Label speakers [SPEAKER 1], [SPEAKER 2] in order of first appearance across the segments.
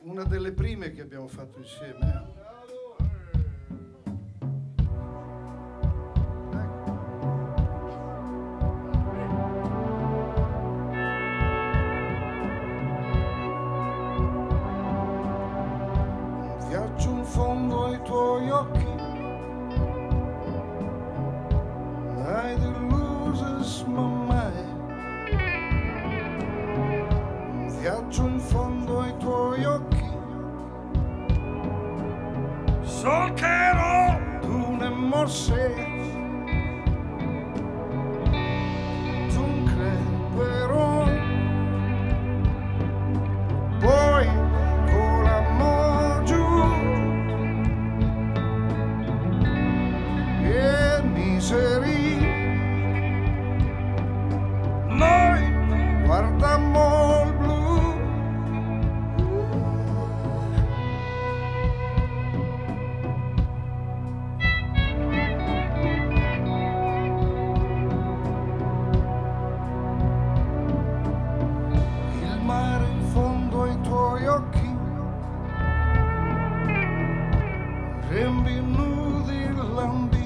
[SPEAKER 1] una delle prime che abbiamo fatto insieme. Un viaggio in fondo ai tuoi occhi, hai deluso mai. Un viaggio in fondo ai tuoi occhi, solcherò tu ne morse, tu non crederò, poi con l'amor giù e miseri noi guardammo il blu. Rembi nudi lambi,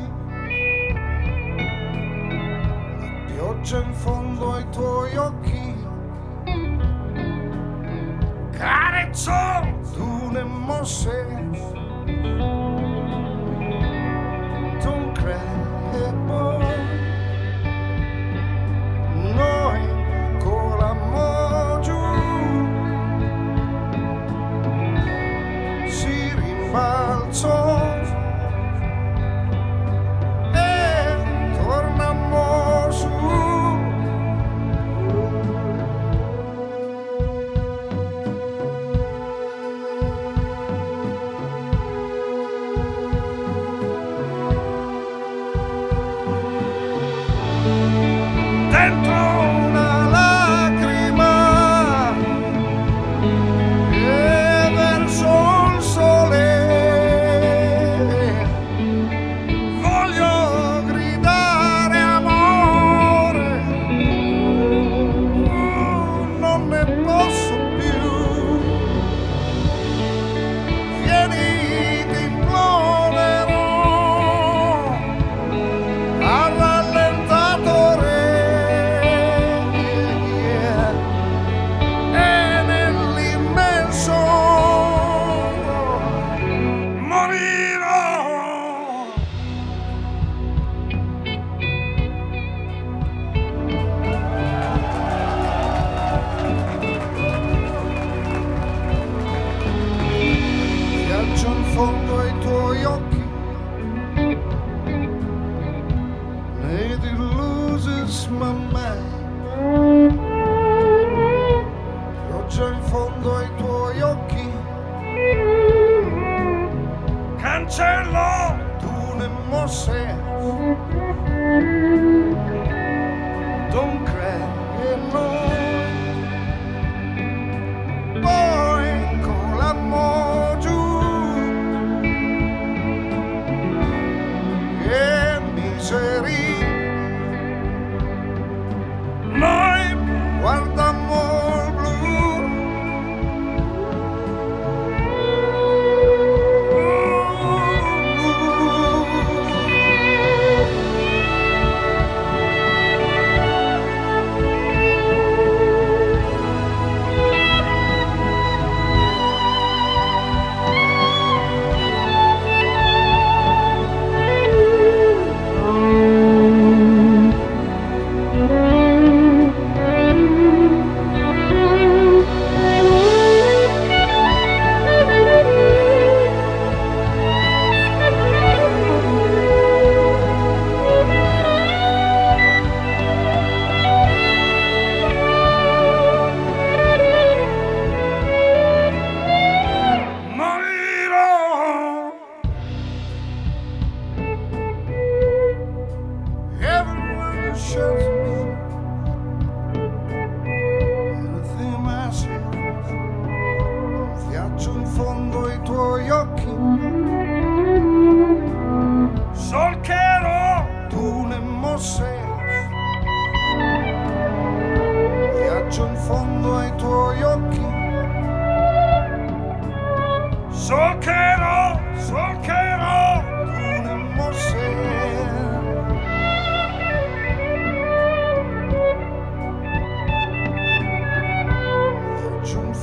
[SPEAKER 1] la pioggia in fondo ai tuoi occhi, carezzò tu ne mosse, tu non credevo, noi con l'amor giù si rimbalzò. Dentro una lacrima e verso il sole voglio gridare amore, non ne posso più, vieni ti imploderò al rallentatore. In fondo ai tuoi occhi, nei delusi mai. Pioggia in fondo ai tuoi occhi, cancello tu ne mosse, non credi noi, poi con l'amor giù e miseri noi guardammo il blu.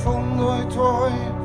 [SPEAKER 1] fondo ai tuoi